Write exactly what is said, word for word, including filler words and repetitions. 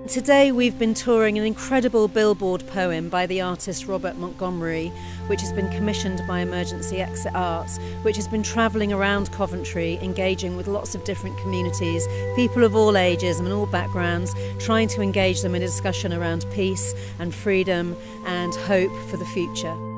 Today we've been touring an incredible billboard poem by the artist Robert Montgomery, which has been commissioned by Emergency Exit Arts, which has been travelling around Coventry, engaging with lots of different communities, people of all ages and all backgrounds, trying to engage them in a discussion around peace and freedom and hope for the future.